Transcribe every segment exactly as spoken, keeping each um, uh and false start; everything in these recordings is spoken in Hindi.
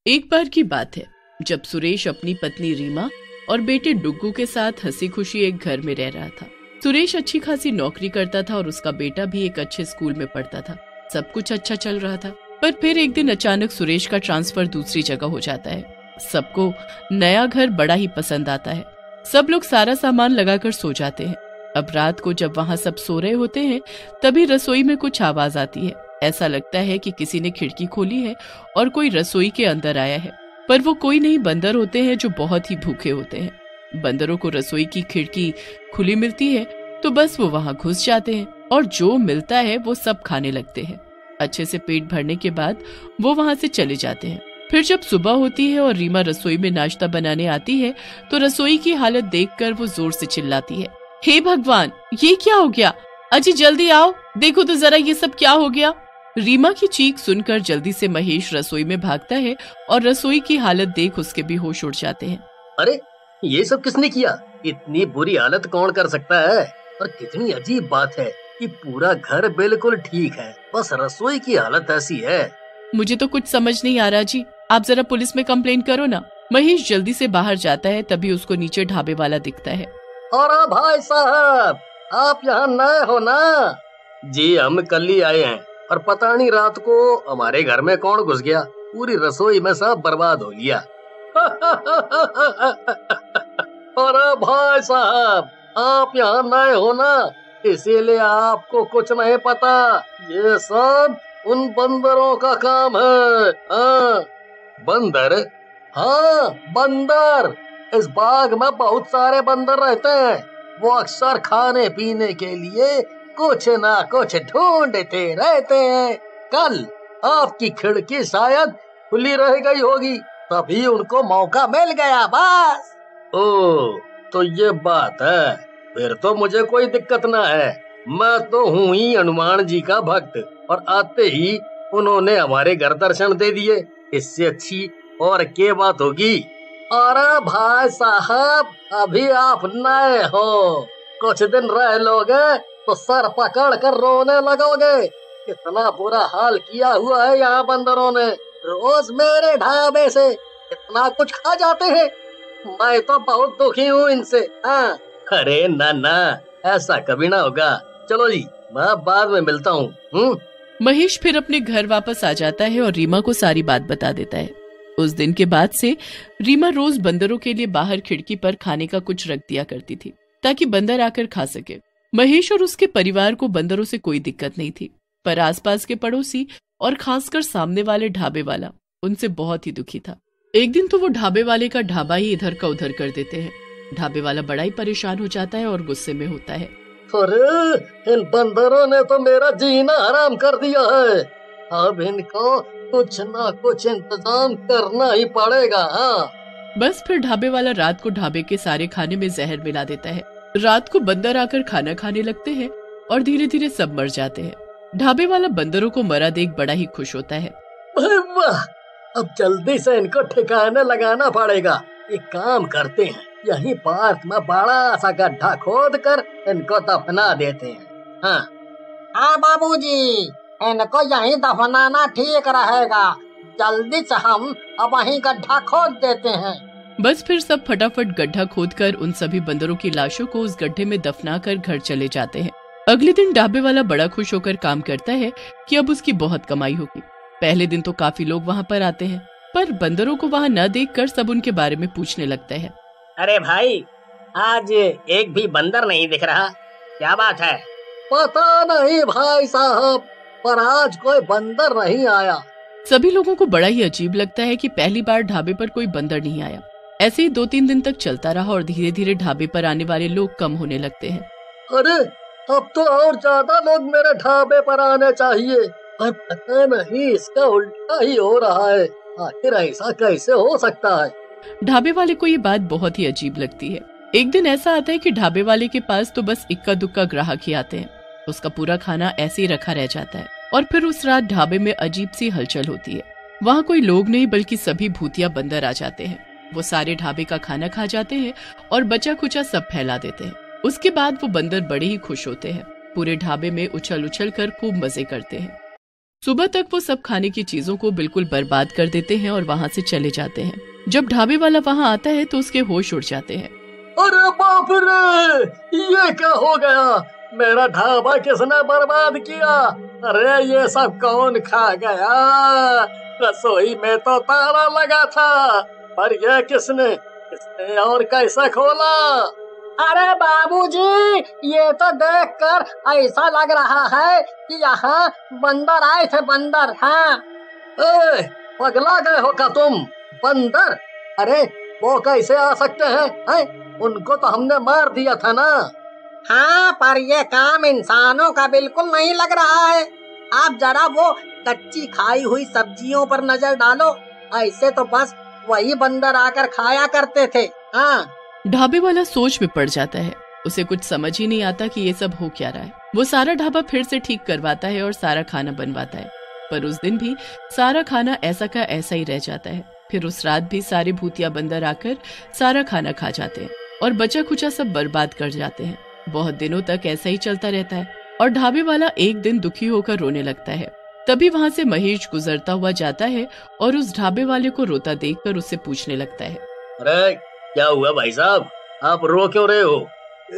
एक बार की बात है जब सुरेश अपनी पत्नी रीमा और बेटे डुग्गू के साथ हंसी खुशी एक घर में रह रहा था। सुरेश अच्छी खासी नौकरी करता था और उसका बेटा भी एक अच्छे स्कूल में पढ़ता था। सब कुछ अच्छा चल रहा था, पर फिर एक दिन अचानक सुरेश का ट्रांसफर दूसरी जगह हो जाता है। सबको नया घर बड़ा ही पसंद आता है। सब लोग सारा सामान लगाकर सो जाते हैं। अब रात को जब वहाँ सब सो रहे होते हैं तभी रसोई में कुछ आवाज आती है। ऐसा लगता है कि किसी ने खिड़की खोली है और कोई रसोई के अंदर आया है, पर वो कोई नहीं, बंदर होते हैं जो बहुत ही भूखे होते हैं। बंदरों को रसोई की खिड़की खुली मिलती है तो बस वो वहाँ घुस जाते हैं और जो मिलता है वो सब खाने लगते हैं। अच्छे से पेट भरने के बाद वो वहाँ से चले जाते हैं। फिर जब सुबह होती है और रीमा रसोई में नाश्ता बनाने आती है तो रसोई की हालत देखकर वो जोर से चिल्लाती है, हे भगवान, ये क्या हो गया? अजी जल्दी आओ, देखो तो जरा ये सब क्या हो गया। रीमा की चीख सुनकर जल्दी से महेश रसोई में भागता है और रसोई की हालत देख उसके भी होश उड़ जाते हैं। अरे ये सब किसने किया? इतनी बुरी हालत कौन कर सकता है? और कितनी अजीब बात है कि पूरा घर बिल्कुल ठीक है, बस रसोई की हालत ऐसी है। मुझे तो कुछ समझ नहीं आ रहा जी, आप जरा पुलिस में कंप्लेन करो ना। महेश जल्दी से बाहर जाता है, तभी उसको नीचे ढाबे वाला दिखता है। अरे भाई साहब, आप यहाँ नए हो ना? जी हम कल ही आए हैं, और पता नहीं रात को हमारे घर में कौन घुस गया, पूरी रसोई में सब बर्बाद हो गया। अरे भाई साहब, आप यहाँ नए हो ना, इसीलिए आपको कुछ नहीं पता। ये सब उन बंदरों का काम है। हाँ। बंदर? हाँ बंदर। इस बाग में बहुत सारे बंदर रहते हैं। वो अक्सर खाने पीने के लिए कुछ ना कुछ ढूंढते रहते हैं। कल आपकी खिड़की शायद खुली रह गई होगी, तभी उनको मौका मिल गया बस। ओह, तो ये बात है, फिर तो मुझे कोई दिक्कत ना है। मैं तो हूँ ही हनुमान जी का भक्त, और आते ही उन्होंने हमारे घर दर्शन दे दिए। इससे अच्छी और क्या बात होगी? अरे भाई साहब, अभी आप नए हो, कुछ दिन रह लोगे तो सर पकड़ कर रोने लगोगे। कितना बुरा हाल किया हुआ है यहाँ बंदरों ने। रोज मेरे ढाबे से इतना कुछ खा जाते हैं। मैं तो बहुत दुखी हूँ इनसे। हाँ। अरे ना ना, ऐसा कभी ना होगा। चलो जी, मैं बाद में मिलता हूँ। महेश फिर अपने घर वापस आ जाता है और रीमा को सारी बात बता देता है। उस दिन के बाद से रीमा रोज बंदरों के लिए बाहर खिड़की पर खाने का कुछ रख दिया करती थी, ताकि बंदर आकर खा सके। महेश और उसके परिवार को बंदरों से कोई दिक्कत नहीं थी, पर आसपास के पड़ोसी और खासकर सामने वाले ढाबे वाला उनसे बहुत ही दुखी था। एक दिन तो वो ढाबे वाले का ढाबा ही इधर का उधर कर देते हैं। ढाबे वाला बड़ा ही परेशान हो जाता है और गुस्से में होता है। अरे इन बंदरों ने तो मेरा जीना हराम कर दिया है। अब इनको कुछ ना कुछ इंतजाम करना ही पड़ेगा। हाँ। बस फिर ढाबे वाला रात को ढाबे के सारे खाने में जहर मिला देता है। रात को बंदर आकर खाना खाने लगते हैं और धीरे धीरे सब मर जाते हैं। ढाबे वाला बंदरों को मरा देख बड़ा ही खुश होता है। वाह, अब जल्दी से इनको ठिकाने लगाना पड़ेगा। एक काम करते हैं, यही पार्क में बड़ा सा गड्ढा खोद कर इनको दफना देते हैं। हाँ हाँ बाबूजी, इनको यहीं दफनाना ठीक रहेगा। जल्दी से हम अब वहीं गड्ढा खोद देते हैं। बस फिर सब फटाफट गड्ढा खोदकर उन सभी बंदरों की लाशों को उस गड्ढे में दफनाकर घर चले जाते हैं। अगले दिन ढाबे वाला बड़ा खुश होकर काम करता है कि अब उसकी बहुत कमाई होगी। पहले दिन तो काफी लोग वहाँ पर आते हैं, पर बंदरों को वहाँ न देखकर सब उनके बारे में पूछने लगते हैं। अरे भाई, आज एक भी बंदर नहीं दिख रहा, क्या बात है? पता नहीं भाई साहब, पर आज कोई बंदर नहीं आया। सभी लोगों को बड़ा ही अजीब लगता है कि पहली बार ढाबे पर कोई बंदर नहीं आया। ऐसे ही दो तीन दिन तक चलता रहा और धीरे धीरे ढाबे पर आने वाले लोग कम होने लगते हैं। अरे अब तो और ज्यादा लोग मेरे ढाबे पर आने चाहिए, पर पता नहीं इसका उल्टा ही हो रहा है। आखिर ऐसा कैसे हो सकता है? ढाबे वाले को ये बात बहुत ही अजीब लगती है। एक दिन ऐसा आता है कि ढाबे वाले के पास तो बस इक्का दुक्का ग्राहक ही आते हैं। उसका पूरा खाना ऐसे ही रखा रह जाता है और फिर उस रात ढाबे में अजीब सी हलचल होती है। वहाँ कोई लोग नहीं बल्कि सभी भूतिया बंदर आ जाते हैं। वो सारे ढाबे का खाना खा जाते हैं और बचा खुचा सब फैला देते हैं। उसके बाद वो बंदर बड़े ही खुश होते हैं। पूरे ढाबे में उछल उछल कर खूब मजे करते हैं। सुबह तक वो सब खाने की चीजों को बिल्कुल बर्बाद कर देते हैं और वहाँ से चले जाते हैं। जब ढाबे वाला वहाँ आता है तो उसके होश उड़ जाते हैं। अरे बाप रे, ये क्या हो गया? मेरा ढाबा किसने बर्बाद किया? अरे ये सब कौन खा गया? रसोई में तो ताला लगा था, पर यह किसने किसने और कैसे खोला? अरे बाबूजी, ये तो देखकर ऐसा लग रहा है कि यहाँ बंदर आए थे, बंदर। हाँ। ए, पगला गए हो क्या तुम? बंदर? अरे वो कैसे आ सकते हैं? हैं? उनको तो हमने मार दिया था ना। हाँ, पर ये काम इंसानों का बिल्कुल नहीं लग रहा है। आप जरा वो कच्ची खाई हुई सब्जियों पर नजर डालो, ऐसे तो बस वही बंदर आकर खाया करते थे। हाँ। ढाबे वाला सोच में पड़ जाता है। उसे कुछ समझ ही नहीं आता कि ये सब हो क्या रहा है। वो सारा ढाबा फिर से ठीक करवाता है और सारा खाना बनवाता है, पर उस दिन भी सारा खाना ऐसा का ऐसा ही रह जाता है। फिर उस रात भी सारे भूतिया बंदर आकर सारा खाना खा जाते हैं और बचा खुचा सब बर्बाद कर जाते हैं। बहुत दिनों तक ऐसा ही चलता रहता है और ढाबे वाला एक दिन दुखी होकर रोने लगता है। तभी वहाँ से महेश गुजरता हुआ जाता है और उस ढाबे वाले को रोता देखकर उससे पूछने लगता है, अरे क्या हुआ भाई साहब, आप रो क्यों रहे हो?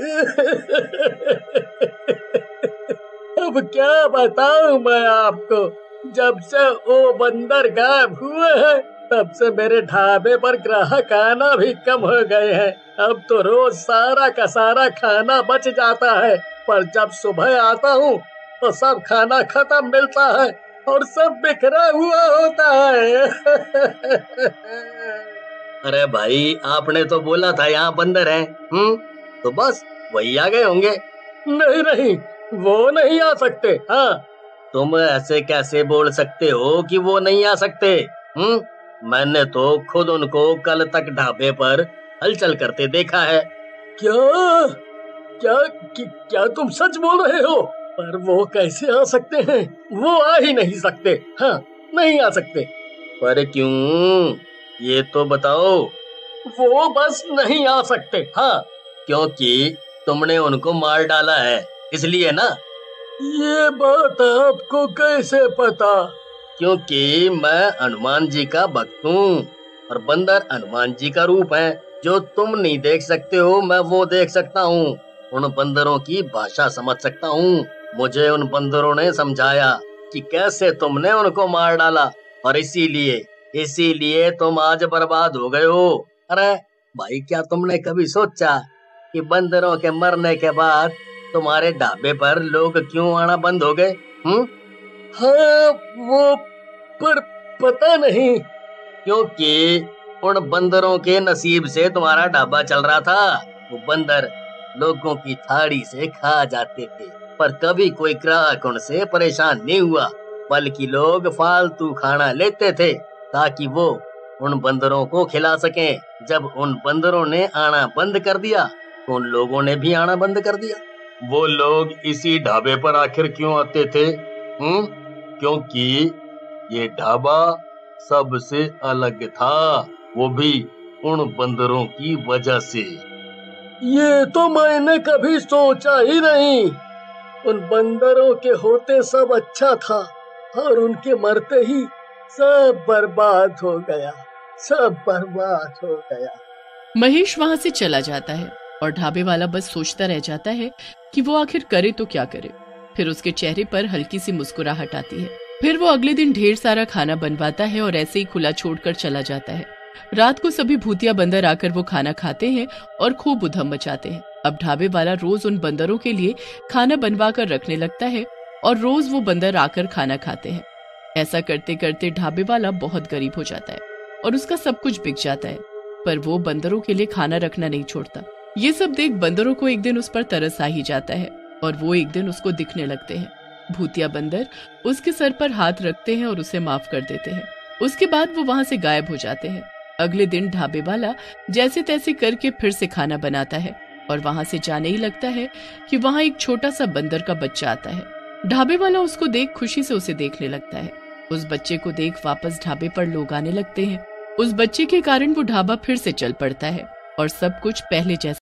अब क्या बताऊं मैं आपको, जब से वो बंदर गायब हुए हैं तब से मेरे ढाबे पर ग्राहक आना भी कम हो गए हैं। अब तो रोज सारा का सारा खाना बच जाता है, पर जब सुबह आता हूँ तो सब खाना खत्म मिलता है और सब बिखरा हुआ होता है। अरे भाई, आपने तो बोला था यहाँ बंदर हैं। हम्म तो बस वही आ गए होंगे। नहीं नहीं, वो नहीं आ सकते। हाँ, तुम ऐसे कैसे बोल सकते हो कि वो नहीं आ सकते? हम्म मैंने तो खुद उनको कल तक ढाबे पर हलचल करते देखा है। क्या क्या कि, क्या तुम सच बोल रहे हो? पर वो कैसे आ सकते हैं? वो आ ही नहीं सकते। हाँ, नहीं आ सकते। पर क्यों, ये तो बताओ। वो बस नहीं आ सकते। हाँ, क्योंकि तुमने उनको मार डाला है, इसलिए ना। ये बात आपको कैसे पता? क्योंकि मैं हनुमान जी का भक्त हूँ और बंदर हनुमान जी का रूप है। जो तुम नहीं देख सकते हो, मैं वो देख सकता हूँ। उन बंदरों की भाषा समझ सकता हूँ। मुझे उन बंदरों ने समझाया कि कैसे तुमने उनको मार डाला और इसीलिए इसीलिए तुम आज बर्बाद हो गए हो। अरे भाई, क्या तुमने कभी सोचा कि बंदरों के मरने के बाद तुम्हारे ढाबे पर लोग क्यों आना बंद हो गए? हम्म हाँ, वो पर पता नहीं। क्योंकि उन बंदरों के नसीब से तुम्हारा ढाबा चल रहा था। वो बंदर लोगों की थाली से खा जाते थे, पर कभी कोई ग्राहक उनसे परेशान नहीं हुआ, बल्कि लोग फालतू खाना लेते थे ताकि वो उन बंदरों को खिला सकें। जब उन बंदरों ने आना बंद कर दिया तो उन लोगों ने भी आना बंद कर दिया। वो लोग इसी ढाबे पर आखिर क्यों आते थे? हम्म क्योंकि ये ढाबा सबसे अलग था, वो भी उन बंदरों की वजह से। ये तो मैंने कभी सोचा ही नहीं। उन बंदरों के होते सब अच्छा था और उनके मरते ही सब बर्बाद हो गया, सब बर्बाद हो गया। महेश वहाँ से चला जाता है और ढाबे वाला बस सोचता रह जाता है कि वो आखिर करे तो क्या करे। फिर उसके चेहरे पर हल्की सी मुस्कुराहट आती है। फिर वो अगले दिन ढेर सारा खाना बनवाता है और ऐसे ही खुला छोड़कर चला जाता है। रात को सभी भूतिया बंदर आकर वो खाना खाते हैं और खूब उधम मचाते हैं। अब ढाबे वाला रोज उन बंदरों के लिए खाना बनवा कर रखने लगता है और रोज वो बंदर आकर खाना खाते हैं। ऐसा करते करते ढाबे वाला बहुत गरीब हो जाता है और उसका सब कुछ बिक जाता है, पर वो बंदरों के लिए खाना रखना नहीं छोड़ता। ये सब देख बंदरों को एक दिन उस पर तरस आ ही जाता है और वो एक दिन उसको दिखने लगते हैं। भूतिया बंदर उसके सर पर हाथ रखते हैं और उसे माफ कर देते हैं। उसके बाद वो वहाँ से गायब हो जाते हैं। अगले दिन ढाबे वाला जैसे तैसे करके फिर से खाना बनाता है और वहाँ से जाने ही लगता है कि वहाँ एक छोटा सा बंदर का बच्चा आता है। ढाबे वाला उसको देख खुशी से उसे देखने लगता है। उस बच्चे को देख वापस ढाबे पर लोग आने लगते हैं। उस बच्चे के कारण वो ढाबा फिर से चल पड़ता है और सब कुछ पहले जैसा